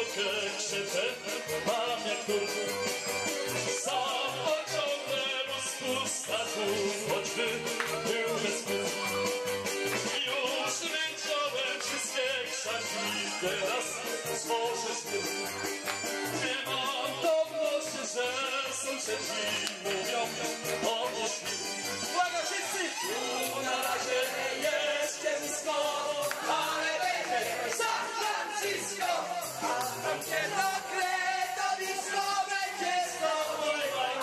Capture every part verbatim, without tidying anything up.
rękę krzyczę, mam jak tu. Sam pociągnę spustaku, choćby był bez kół. Już wyciąłem wszystkie krzaki, teraz złożysz ty. Nie mam pewności, że sąsiedzi mówią o ośmiu. Uwaga wszyscy! Tu na razie jeszcze blisko, ale będzie San Francisco, A tam gdzie to kretowisko będzie znowu.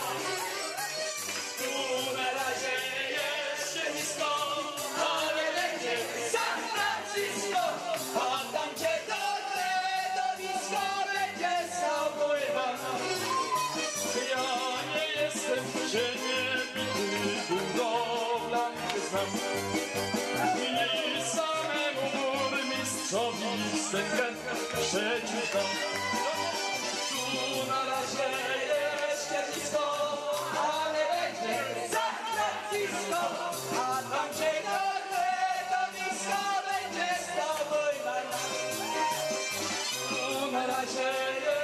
tu na razie jeszcze blisko, ale będzie San Francisco! A tam gdzie to kretowisko będzie znowu. ja nie jestem ziemiebity budowlanych znam. I samemu burmistrzowi sekret przeczytam. Tu na razie Jeszcze blisko, ale będzie San Francisco. A tam gdzie to kretowisko będzie znowu. tu na razie